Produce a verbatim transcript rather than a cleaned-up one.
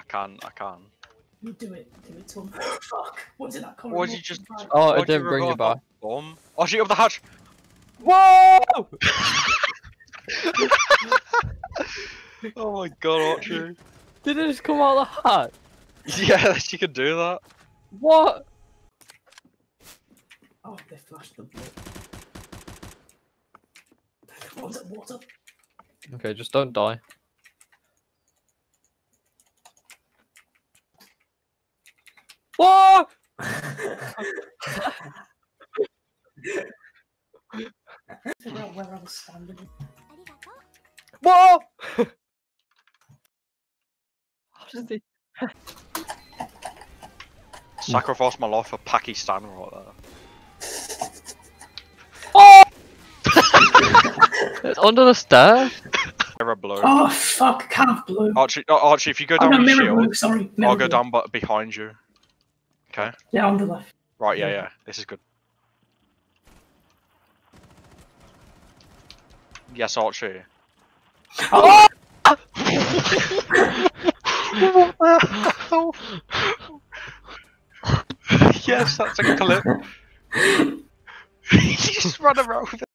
can, I can. You do it, do it, Tom. Fuck. What did that comment? Why did you just? Oh, why'd it didn't bring you revive back. that bomb? Oh, shoot up the hatch! Whoa! Oh my god, Archie. Did it just come out of the hat? Yes, you can do that. What? Oh, they flashed the blood. Water, water. Okay, just don't die. Whoa! Figure out where I was standing. Whoa! How does he... Sacrifice my life for Pakistan right there. Oh! It's under the stairs. Mirror blue. Oh fuck, can't have blue. Archie, uh, Archie, if you go Oh down no, your mirror shield, blue, sorry. Mirror I'll go blue. down but behind you. Okay. Yeah, on the left. Right, yeah, Yeah. yeah. This is good. Yes, Archie. Oh! Yes, that's a clip. You just run around with it.